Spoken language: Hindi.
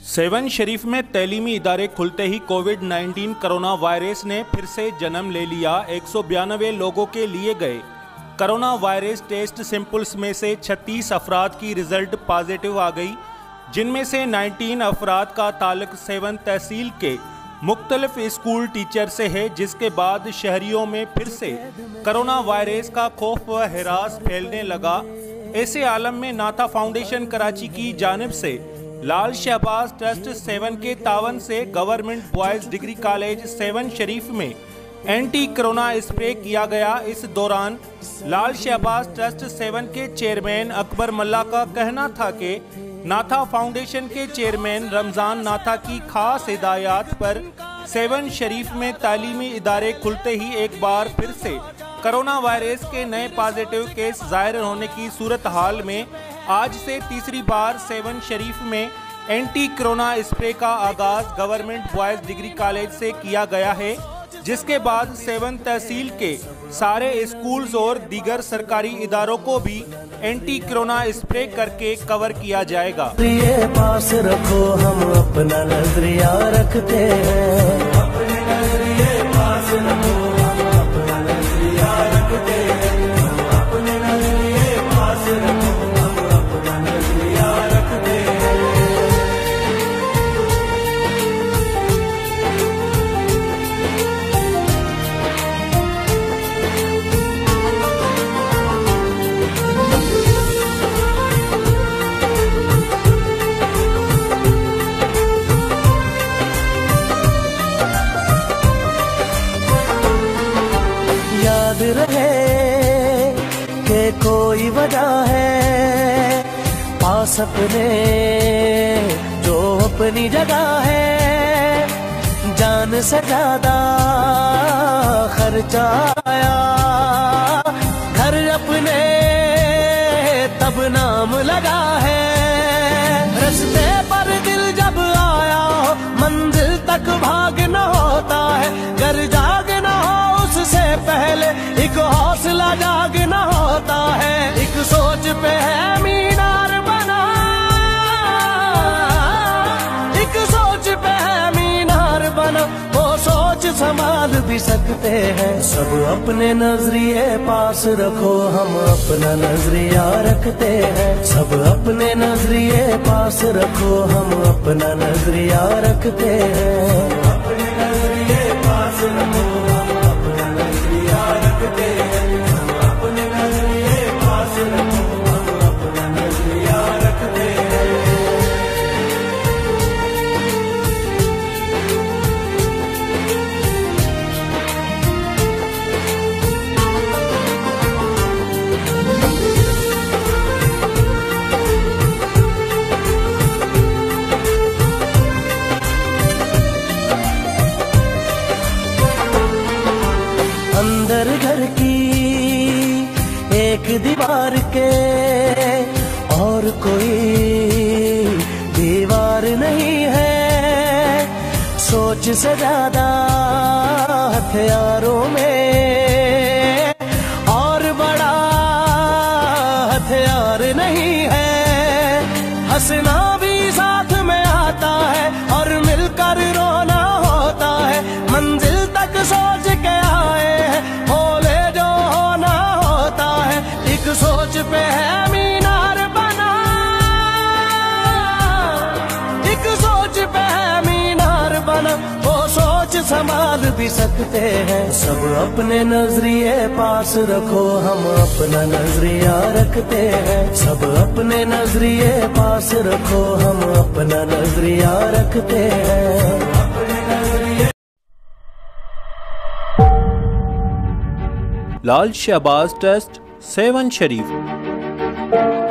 सेवन शरीफ में तैलीमी इदारे खुलते ही कोविड-19 कोरोना वायरस ने फिर से जन्म ले लिया। 192 लोगों के लिए गए कोरोना वायरस टेस्ट सैंपल्स में से 36 अफराद की रिजल्ट पॉजिटिव आ गई, जिनमें से 19 अफराद का ताल्लुक सेवन तहसील के मुख्तलिफ स्कूल टीचर से है, जिसके बाद शहरियों में फिर से कोरोना वायरस का खौफ व हिरास फैलने लगा। ऐसे आलम में नाथा फाउंडेशन कराची की जानिब से लाल शहबाज ट्रस्ट सेवन के तावन से government boys degree college Sehwan Sharif में एंटी कोरोना स्प्रे किया गया। इस दौरान लाल शहबाज ट्रस्ट सेवन के चेयरमैन अकबर मल्ला का कहना था कि नाथा फाउंडेशन के चेयरमैन रमज़ान नाथा की खास हिदायत पर सेवन शरीफ में तालीमी इदारे खुलते ही एक बार फिर से कोरोना वायरस के नए पॉजिटिव केस जाहिर होने की सूरत हाल में आज से तीसरी बार सेवन शरीफ में एंटी कोरोना स्प्रे का आगाज गवर्नमेंट बॉयज़ डिग्री कॉलेज से किया गया है, जिसके बाद सेवन तहसील के सारे स्कूल्स और दीगर सरकारी इदारों को भी एंटी कोरोना स्प्रे करके कवर किया जाएगा। पास रखो, हम अपना नजरिया रखते हैं। अपने नजरिए पास रखो, हम अपना नजरिया रखते हैं। अपने नजरिए पास रखो, हम अपना नजरिया रखते हैं। याद रहे कि कोई वजह है पास अपने जो अपनी जगह है। जान से ज्यादा खर्चा आया, घर अपने तब नाम लगा है। रस्ते पर दिल जब आया हो, मंजिल तक भागना होता है। घर जागना हो उससे पहले एक हौसला जागना होता है। एक सोच पे है मीनार बना, एक सोच पे है मीनार बना। वो सोच संभाल भी सकते हैं। सब अपने नजरिए पास रखो, हम अपना नजरिया रखते हैं। सब अपने नजरिए पास रखो, हम अपना नजरिया रखते हैं। अपने नजरिए पास रखो, हम अपना नजरिया रखते हैं। अपने नजरिए पास रखो, हम अपना नजरिया रखते हैं। अंदर घर की एक दीवार के और कोई दीवार नहीं है। सोच से ज्यादा हथियारों में और बड़ा हथियार नहीं है। हंसना भी साथ में आता है और मिलकर रोना होता है। मंजिल तक सोच के आए हैं, बोले जो होना होता है। एक सोच पे है मीनार बना, एक सोच पे है मीनार बना। वो सोच संभाल भी सकते हैं। सब अपने नजरिए पास रखो, हम अपना नजरिया रखते हैं। सब अपने नजरिए पास रखो, हम अपना नजरिया रखते हैं। अपने नजरिए लाल शहबाज ट्रस्ट सेवन शरीफ।